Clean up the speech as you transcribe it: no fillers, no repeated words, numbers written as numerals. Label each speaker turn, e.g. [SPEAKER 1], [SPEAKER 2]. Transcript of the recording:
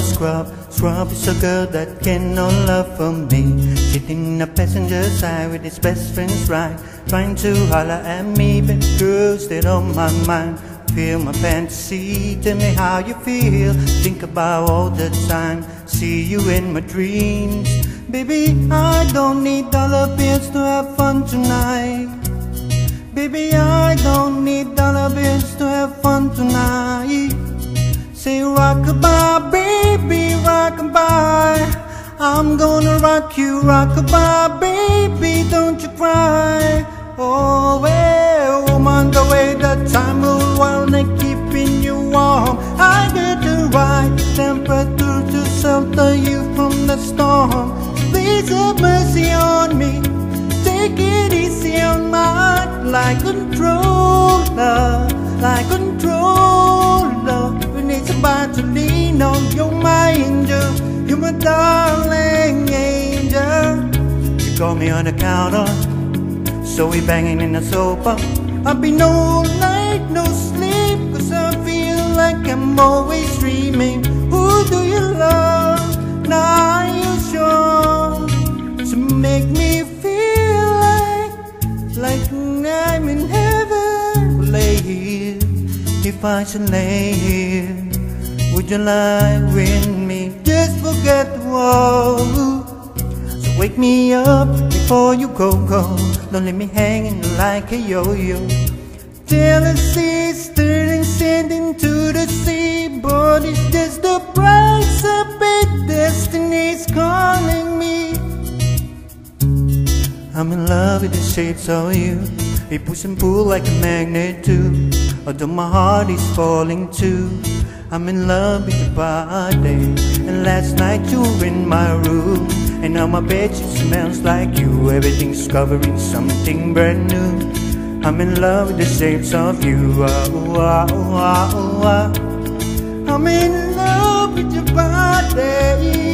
[SPEAKER 1] scrub. Scrub is a girl that get no love from me. Sitting in the passenger side with his best friends right, trying to holler at me, but girl stayed on my mind. Feel my fantasy, tell me how you feel. Think about all the time, see you in my dreams. Baby, I don't need dollar bills to have fun tonight. Baby, I don't need dollar bills to have fun tonight. Say rockabye, baby, rockabye. I'm gonna rock you, rockabye, baby, don't you cry. Oh, well, woman, the way that time will while they keeping you warm. I get the right temperature to shelter you from the storm. Please have mercy on me, take it easy on my heart. Like controller, like controller. When it's about to lean on, you're my angel, you're my darling angel. You call me on the counter, so we banging in the sofa. I've been all night, no sleep, cause I feel like I'm always dreaming. Who do you love? Now are you sure to make me feel like I'm in heaven? Lay here, if I should lay here, would you lie with me? Just forget the world. So wake me up before you go. Don't leave me hanging like a yo-yo. Jealousy's turning sand into the sea, but it's just the price I paid. Destiny's calling me. I'm in love with the shapes of you. We push and pull like a magnet too. Although my heart is falling too. I'm in love with your body. And last night you were in my room, and now my bedsheet smells like you. Everything's covering something brand new. I'm in love with the shapes of you. I'm in love with your body.